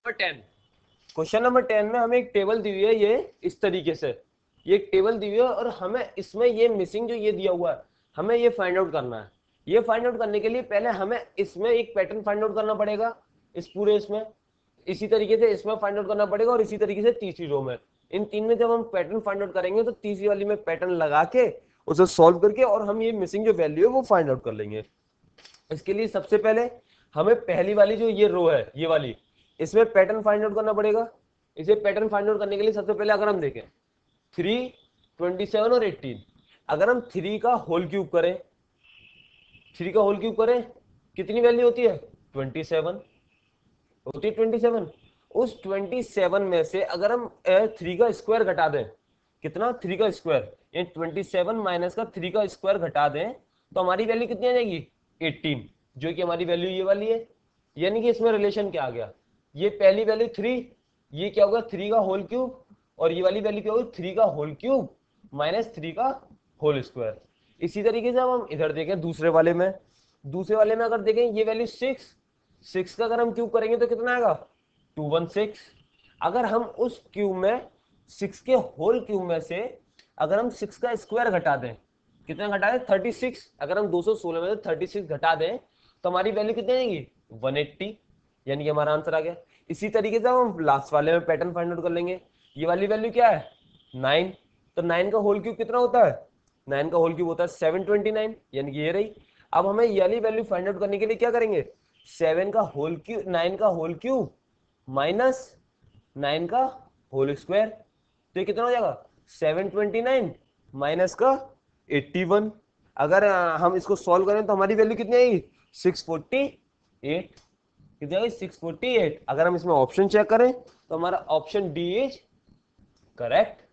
10। Question number 10 में हमें एक टेबल दी हुई है, ये इस तरीके से, ये एक टेबल दी हुई है और हमें इसमें ये मिसिंग जो ये दिया हुआ है, हमें ये फाइंड आउट करना है। ये फाइंड आउट करने के लिए पहले हमें इसमें एक पैटर्न फाइंड आउट करना पड़ेगा, इस पूरे इसमें, इसी तरीके से इसमें फाइंड आउट करना पड़ेगा और इसी तरीके से तीसरी रो में। इन तीन में जब हम पैटर्न फाइंड आउट करेंगे तो तीसरी वाली में पैटर्न लगा के उसे सॉल्व करके और हम ये मिसिंग जो वैल्यू है वो फाइंड आउट कर लेंगे। इसके लिए सबसे पहले हमें पहली वाली जो ये रो है, ये वाली, इसमें पैटर्न फाइंड आउट करना पड़ेगा। इसे पैटर्न फाइंड आउट करने के लिए सबसे पहले अगर हम देखें 3, 27 और 18, अगर हम 3 का होल क्यूब करें, 3 का होल क्यूब करें, कितनी वैल्यू होती है? 27 होती है, 27। उस 27 में से अगर हम 3 का स्क्वायर घटा दें, कितना? 3 का स्क्वायर, ये 27 माइनस का 3 का स्क्वायर घटा दें तो हमारी वैल्यू कितनी आ जाएगी? 18, जो कि हमारी वैल्यू ये वाली है। यानी कि इसमें रिलेशन क्या आ गया? ये पहली वैल्यू 3, ये क्या होगा? 3 का होल क्यूब, और ये वाली वैल्यू क्या होगी? 3 का होल क्यूब माइनस 3 का होल स्क्वायर। इसी तरीके से अब हम इधर देखें दूसरे वाले में, दूसरे वाले में अगर देखें ये वैल्यू 6 का अगर हम क्यूब करेंगे तो कितना आएगा? 216। अगर हम उस क्यूब में 6 के होल क्यूब में से अगर हम 6 का स्क्वायर घटा दें, कितना घटा दें? 36। अगर हम 216 में से 36 घटा दें तो हमारी वैल्यू कितनी आएगी? 180, यानी कि हमारा आंसर आ गया। इसी तरीके से हम लास्ट वाले में पैटर्न फाइंड आउट कर लेंगे। ये वाली वैल्यू क्या है? 9। तो 9 का होल क्यूब कितना होता है? 9 का होल क्यूब होता है 729, यानी कि ये रही। अब हमें ये वाली वैल्यू फाइंड आउट करने के लिए क्या करेंगे? 7 का होल क्यूब, 9 का होल क्यूब माइनस 9 का होल स्क्वायर, तो ये कितना हो जाएगा? 729 माइनस का 81। अगर हम इसको सॉल्व करें तो हमारी वैल्यू कितनी आएगी? 648। कितनी आएगी? 648। अगर हम इसमें ऑप्शन चेक करें तो हमारा ऑप्शन डी इज करेक्ट।